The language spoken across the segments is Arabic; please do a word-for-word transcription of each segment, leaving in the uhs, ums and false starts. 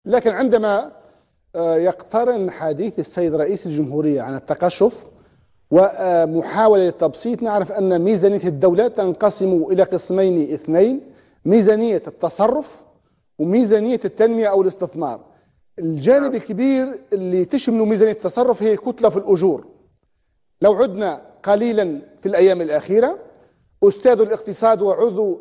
لكن عندما يقترن حديث السيد رئيس الجمهورية عن التقشف ومحاولة التبسيط، نعرف أن ميزانية الدولة تنقسم إلى قسمين اثنين: ميزانية التصرف وميزانية التنمية أو الاستثمار. الجانب الكبير اللي تشمل ميزانية التصرف هي كتلة في الأجور. لو عدنا قليلا في الأيام الأخيرة، أستاذ الاقتصاد وعضو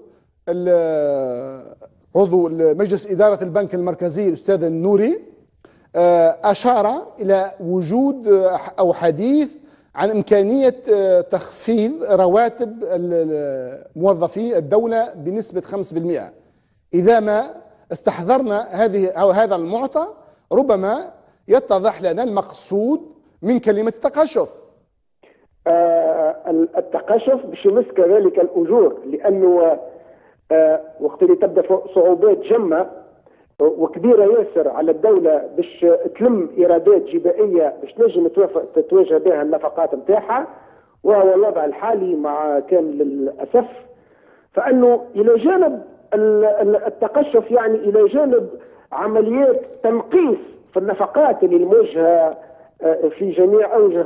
عضو مجلس إدارة البنك المركزي الأستاذ النوري أشار إلى وجود أو حديث عن إمكانية تخفيض رواتب موظفي الدولة بنسبة خمسة بالمئة. إذا ما استحضرنا هذه أو هذا المعطى ربما يتضح لنا المقصود من كلمة التقشف. آه التقشف باش يمس كذلك الأجور، لأنه آه وقت اللي تبدأ صعوبات جمة وكبيرة ياسر على الدولة باش تلم إيرادات جبائية باش تنجم تتواجه بها النفقات نتاعها، وهو الوضع الحالي مع كامل الأسف. فأنه إلى جانب التقشف، يعني إلى جانب عمليات تنقيص في النفقات اللي الموجهة في جميع أوجه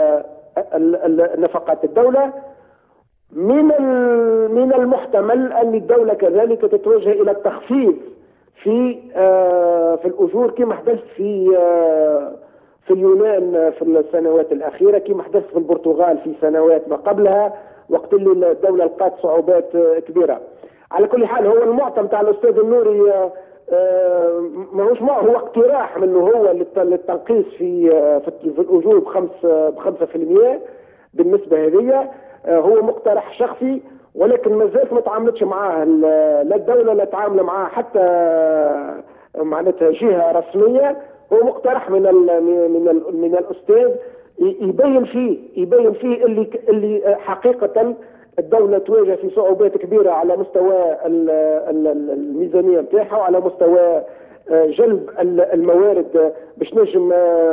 نفقات الدولة، من من المحتمل أن الدولة كذلك تتوجه إلى التخفيض في في الأجور كما حدث في في اليونان في السنوات الأخيرة، كما حدث في البرتغال في سنوات ما قبلها وقت اللي الدولة لقات صعوبات كبيرة. على كل حال، هو المعطى نتاع الأستاذ النوري ماهوش معه، هو اقتراح منه هو للتنقيص في في الأجور بخمسة بخمسة في المئة بالنسبة هذه. هو مقترح شخصي، ولكن ما زالت ما تعاملتش معاه لا الدولة لا تعامل معاه حتى معناتها جهة رسمية. هو مقترح من ال من ال من الأستاذ يبين فيه يبين فيه اللي اللي حقيقة الدولة تواجه في صعوبات كبيرة على مستوى الميزانية نتاعها وعلى مستوى جلب الموارد باش نجم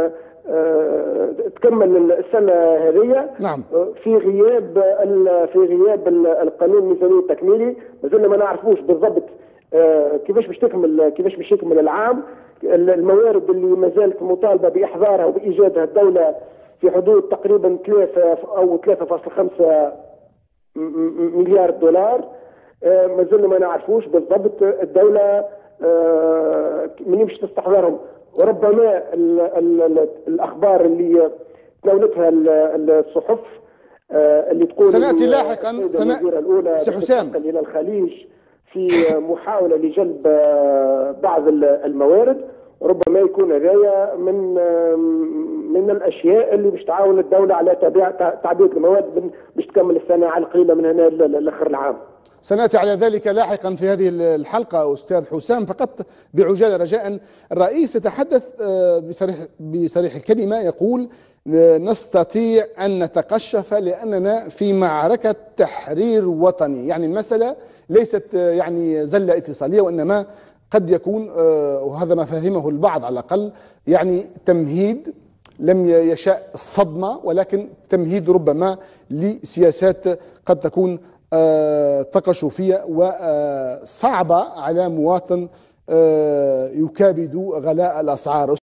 تكمل السنة هذه. نعم. في غياب في غياب القانون الميزانية التكميلي، مازلنا ما نعرفوش بالضبط كيفاش باش تكمل كيفاش باش يكمل العام. الموارد اللي ما زالت مطالبة بإحضارها وبإيجادها الدولة في حدود تقريبا ثلاثة أو ثلاثة فاصلة خمسة مليار دولار. ما زلنا ما نعرفوش بالضبط الدولة منين باش تستحضرهم. وربما ال ال ال الأخبار اللي تناولتها الصحف اللي تقول سنأتي لاحقا سنة الأولى سي حسام إلى الخليج في محاولة لجلب بعض الموارد، ربما يكون هذايا من من الاشياء اللي باش تعاون الدوله على تعبئه المواد باش تكمل السنه على القليله من هنا لاخر العام. سنأتي على ذلك لاحقا في هذه الحلقة أستاذ حسام. فقط بعجالة رجاء، الرئيس يتحدث بصريح بصريح الكلمة، يقول نستطيع أن نتقشف لأننا في معركة تحرير وطني. يعني المسألة ليست يعني زلة اتصالية، وإنما قد يكون وهذا ما فهمه البعض على الأقل يعني تمهيد، لم يشاء الصدمة ولكن تمهيد ربما لسياسات قد تكون تقشفية وصعبة على مواطن يكابد غلاء الأسعار.